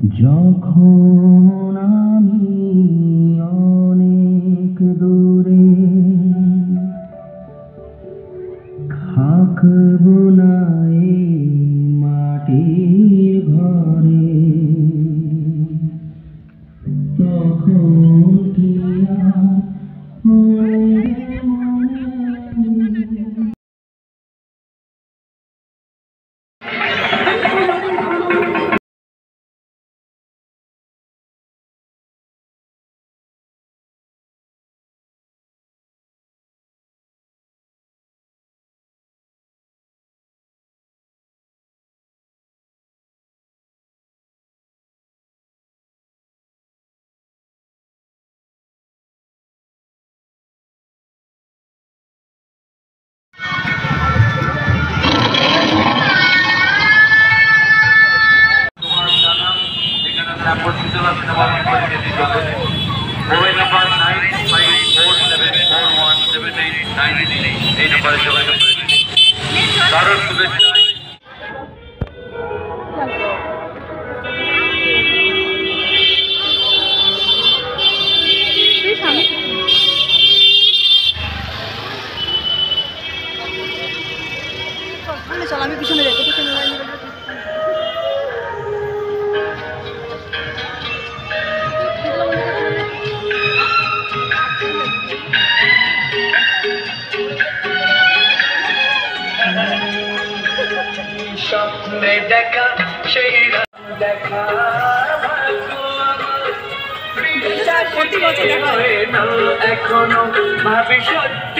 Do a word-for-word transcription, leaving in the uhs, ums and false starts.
যখন আমি অনেক দূরে থাকবো না এই মাটির ঘরে, তখন কি আর পড়বে মনে? Mobile number nine five four seven four one seven eight nine three, এই নাম্বারে যোগাযোগ করে দিন। কারোর শুভেচ্ছা চল আমি পিছনে যাই। স্বপ্নে দেখা সেই দেখা প্রতি বছর দেখা হয় এখনো ভবিষ্যৎ